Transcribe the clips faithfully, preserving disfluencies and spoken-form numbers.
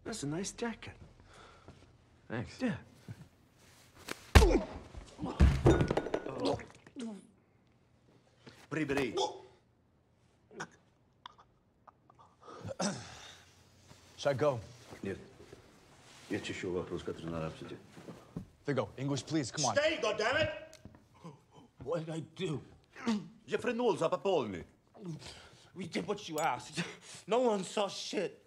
That's a nice jacket. Thanks. Yeah. Прибери. Should I go? Нет. Есть еще вопрос, который надо обсудить. Viggo, English, please, come on. Stay, goddammit! What did I do? Jeffrey Knowles up a Polny. We did what you asked. No one saw shit.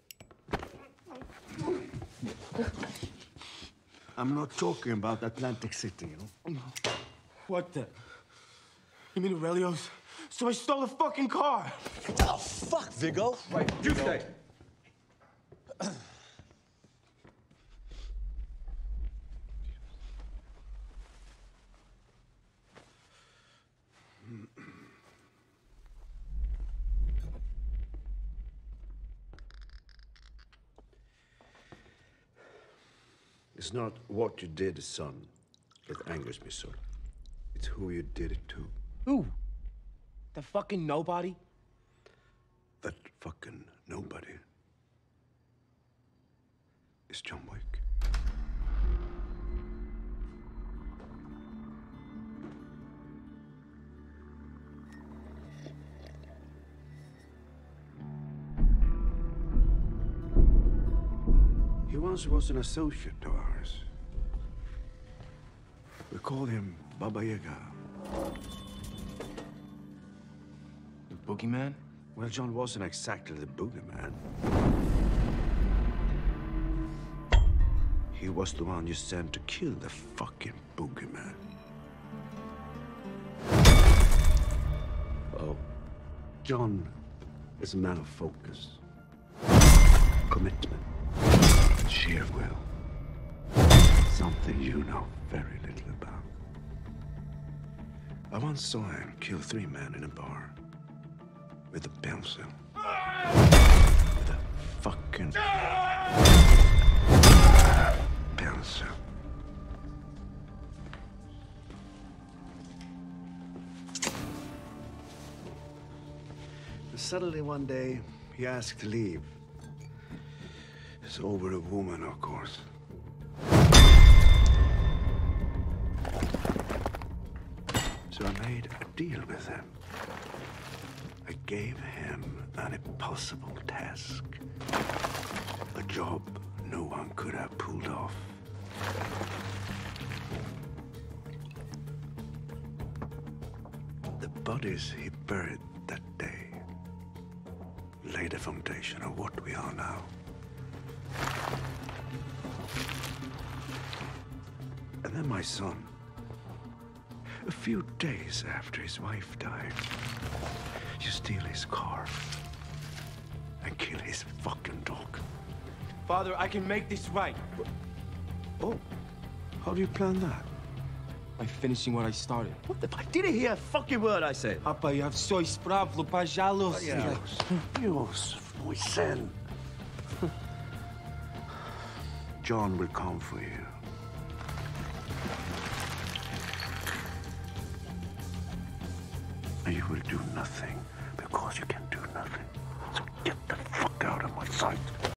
I'm not talking about Atlantic City, you know? What the? You mean Aurelio's? So I stole a fucking car. What the fuck, Viggo? Right, You stay. It's not what you did, son, that angers me so. It's who you did it to. Who? The fucking nobody? That fucking nobody is John Wick. He once was an associate of ours. We called him Baba Yaga. The boogeyman? Well, John wasn't exactly the boogeyman. He was the one you sent to kill the fucking boogeyman. Oh. John is a man of focus, commitment, sheer will. Something you know very little about. I once saw him kill three men in a bar. With a pencil. With a fucking pencil. And suddenly one day, he asked to leave. It's over a woman, of course. So I made a deal with him. I gave him an impossible task. A job no one could have pulled off. The bodies he buried that day laid the foundation of what we are now. And then my son, a few days after his wife died, you steal his car and kill his fucking dog. Father, I can make this right. Oh, how do you plan that? By finishing what I started. What the fuck? Did you hear a fucking word I said? Papa, я все исправлю, пожалуйста. Dios, Dios, muy sen. John will come for you. And you will do nothing because you can do nothing. So get the fuck out of my sight.